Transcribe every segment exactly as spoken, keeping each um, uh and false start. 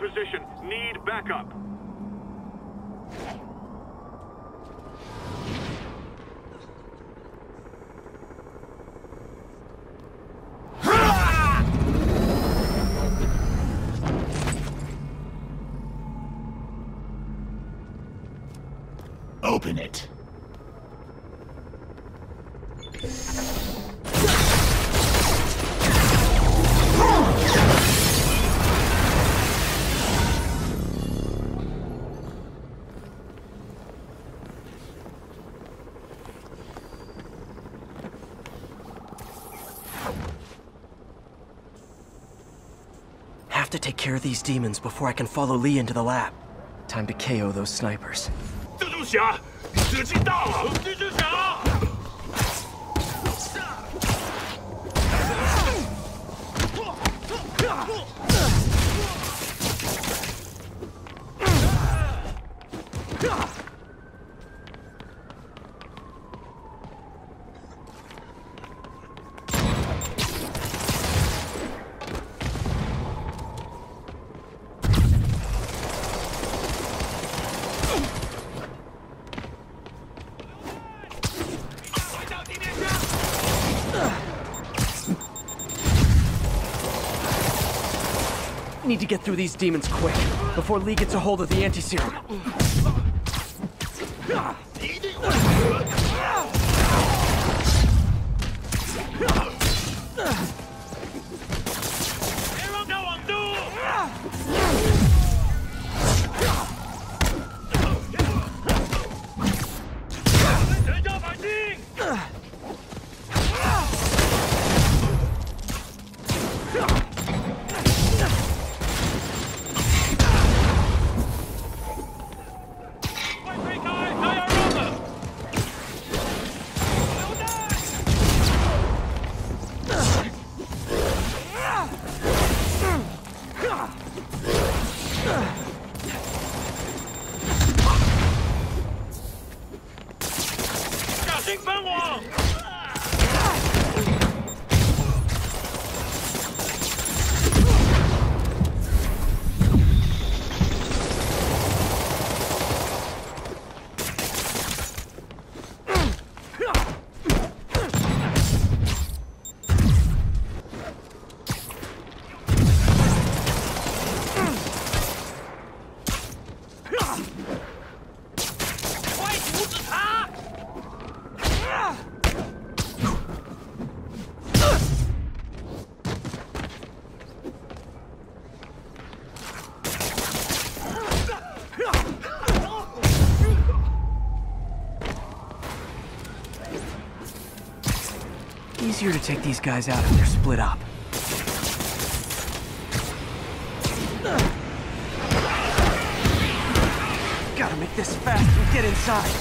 position. Need backup. Open it. Have to take care of these demons before I can follow Lee into the lab. Time to K O those snipers. 蜘蛛侠，时机到了！蜘蛛侠。 Need to get through these demons quick, before Lee gets a hold of the anti-serum. Easier to take these guys out if they're split up. Gotta make this fast and get inside.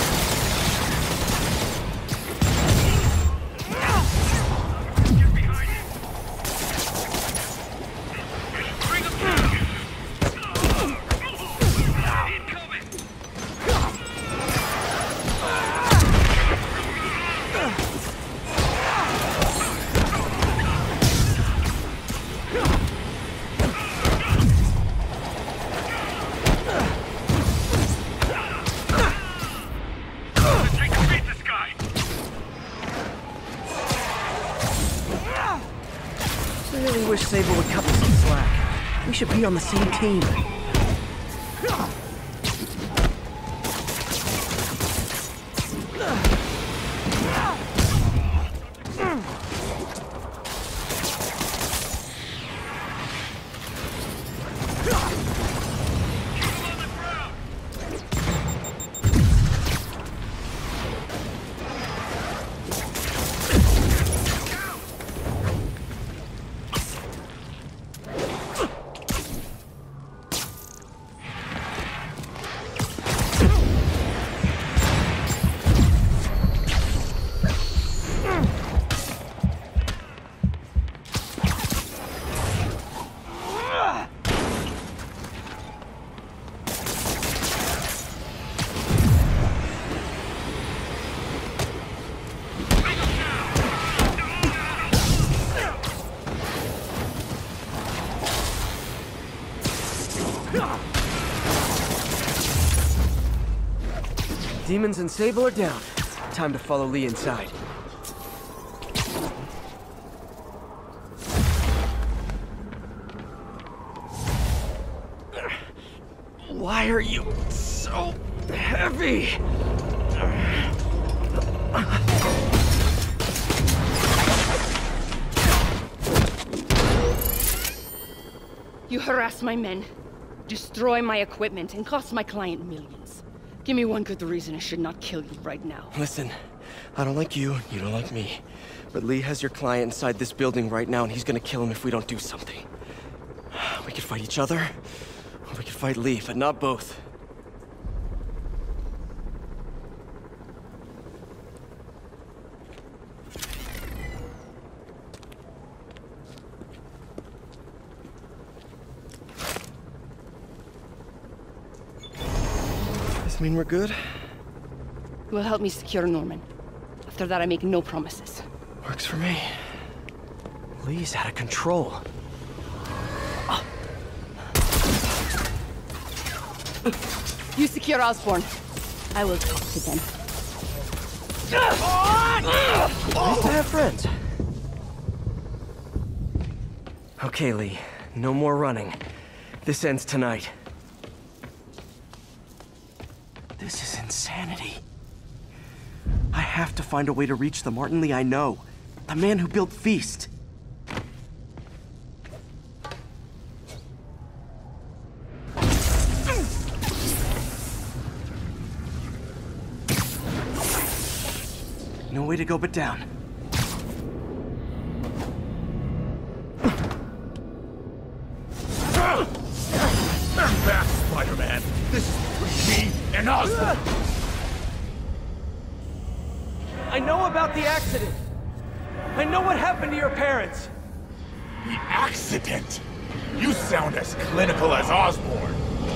I really wish Sable would cut me some slack. We should be on the same team. Demons and Sable are down. Time to follow Lee inside. Why are you so heavy? You harass my men, destroy my equipment, and cost my client millions. Give me one good reason I should not kill you right now. Listen, I don't like you, you don't like me. But Lee has your client inside this building right now, and he's gonna kill him if we don't do something. We could fight each other, or we could fight Lee, but not both. Does this mean we're good? You will help me secure Norman. After that, I make no promises. Works for me. Lee's out of control. Oh. You secure Osborn. I will talk to them. Nice to have friends. Okay, Lee. No more running. This ends tonight. This is insanity. I have to find a way to reach the Martin Lee I know. The man who built Feast. No way to go but down. Back, Spider-Man! This is between me and Osborn! I know about the accident. I know what happened to your parents. The accident? You sound as clinical as Osborn.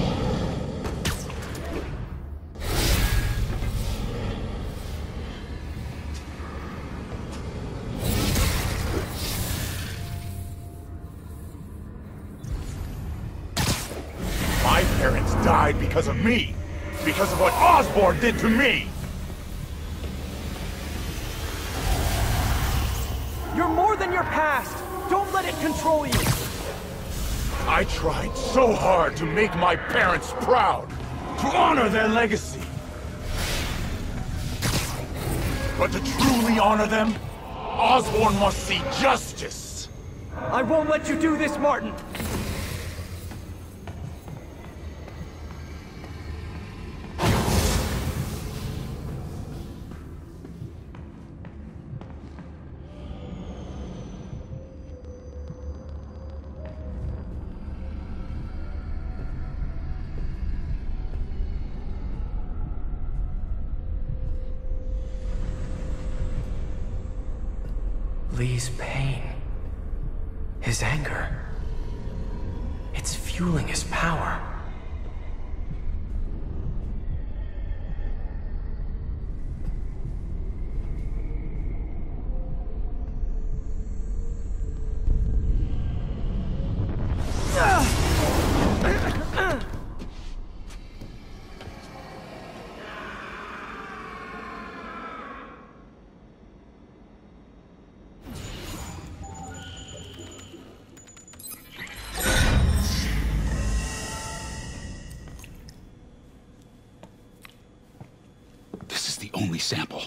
My parents died because of me. Because of what Osborn did to me. You're more than your past. Don't let it control you. I tried so hard to make my parents proud, to honor their legacy. But to truly honor them, Osborn must see justice. I won't let you do this, Martin. Lee's pain, his anger, it's fueling his power. Only sample.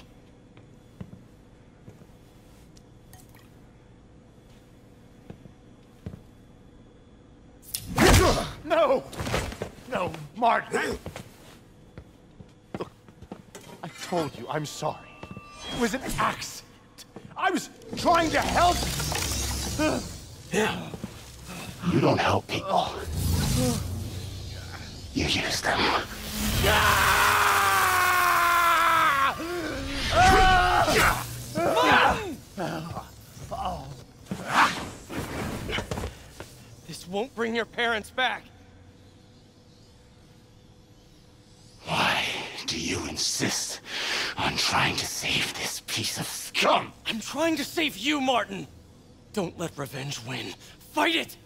No! No, Martin! Look, I told you I'm sorry. It was an accident. I was trying to help. You don't help people. You use them. This won't bring your parents back. Why do you insist on trying to save this piece of scum? I'm trying to save you, Martin. Don't let revenge win. Fight it!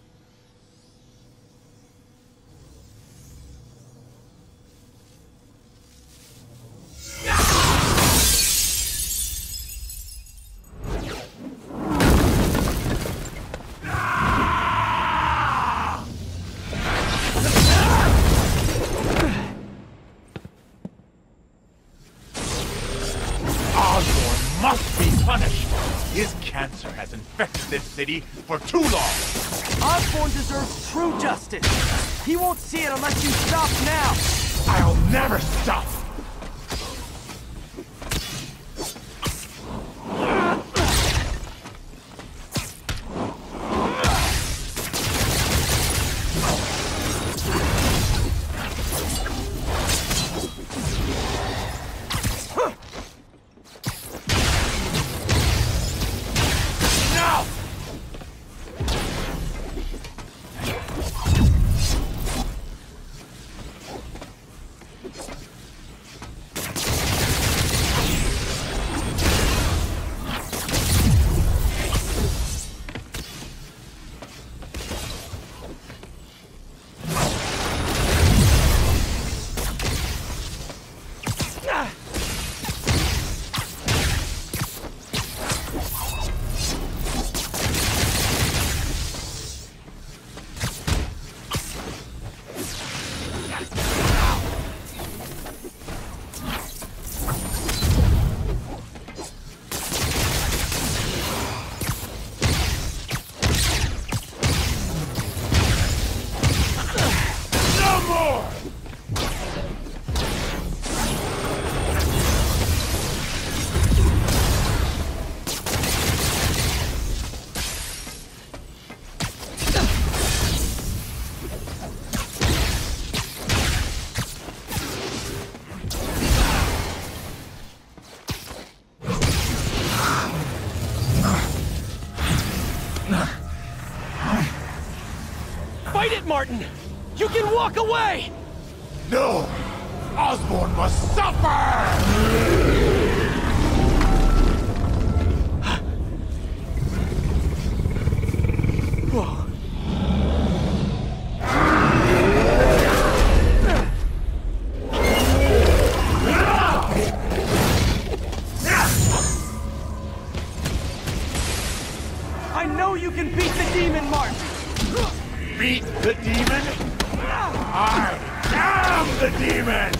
affected this city for too long. Osborn deserves true justice. He won't see it unless you stop now. I'll never stop. Fight it, Martin! You can walk away! No! Osborn must suffer! Whoa. I know you can beat the demon, Martin! Beat the demon? I am the demon!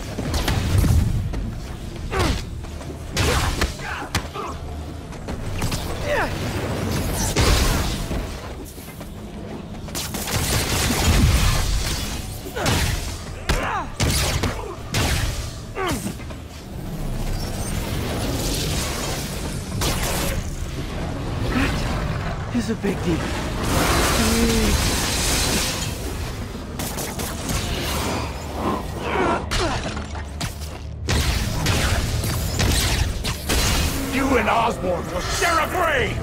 He's a big demon. You and Osborn will share a grave!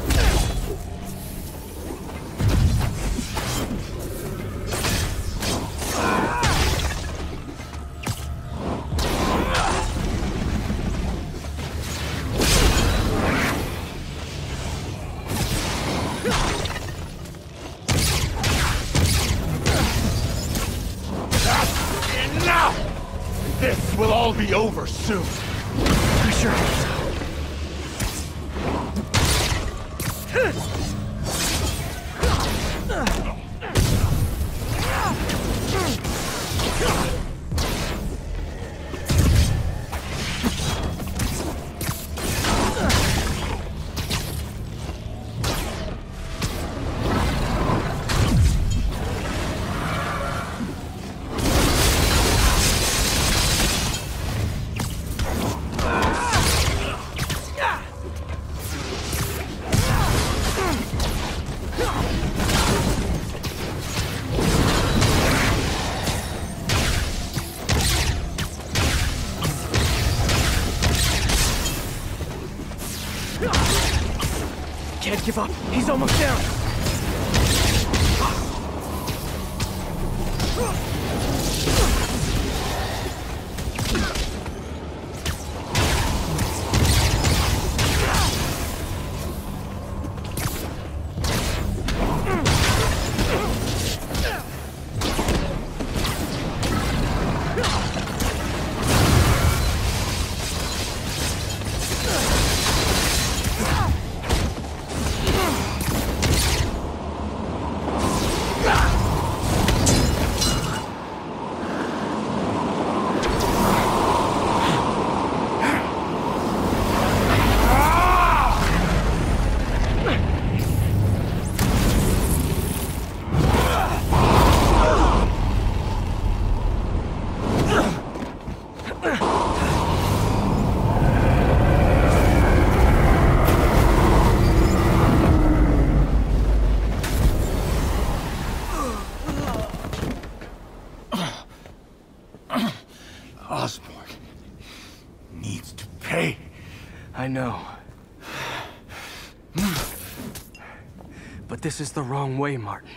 Enough! This will all be over soon. I sure hope so. Can't give up. He's almost down. know. But this is the wrong way, Martin.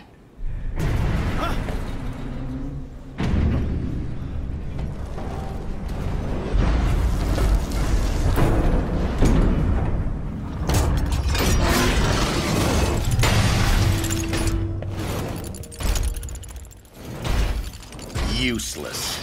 Useless.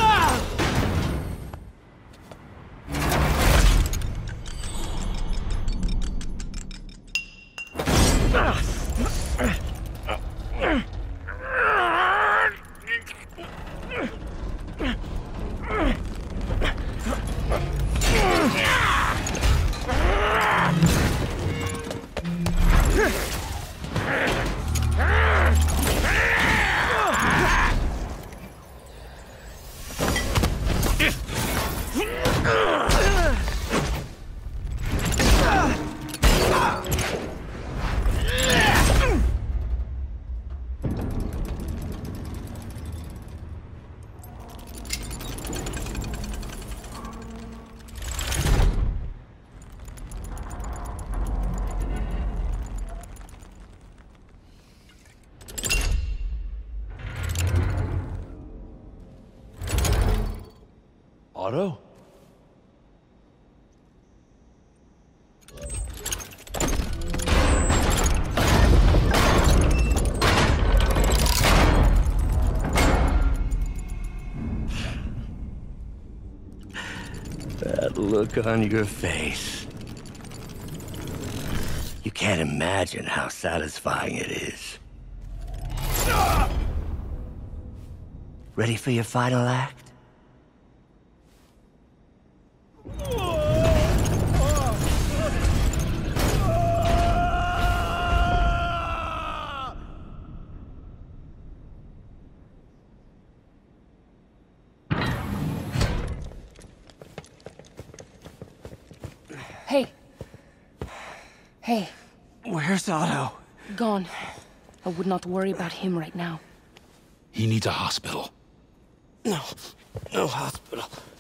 Otto? That look on your face. You can't imagine how satisfying it is. Ready for your final act? Hey. Hey. Where's Otto? Gone. I would not worry about him right now. He needs a hospital. No. No hospital.